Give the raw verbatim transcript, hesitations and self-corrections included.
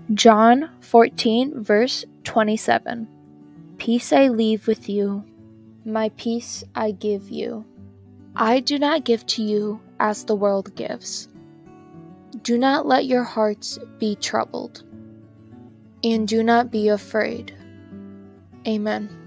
John fourteen, verse twenty-seven. Peace I leave with you, my peace I give you. I do not give to you as the world gives. Do not let your hearts be troubled, and do not be afraid. Amen.